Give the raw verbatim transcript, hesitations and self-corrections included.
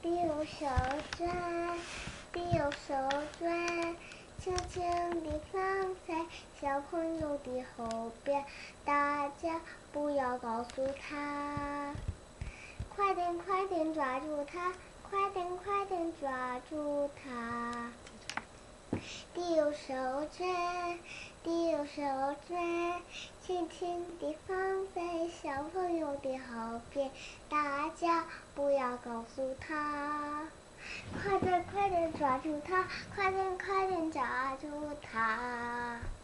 右手转，的右手转，轻轻地放在小朋友的后边，大家不要告诉他。快点快点抓住它，快点快点抓住它。的右手转，的右手转，轻轻地放在小朋友的后边，大家不要告诉他。快点快点抓住它，快点快点抓住它。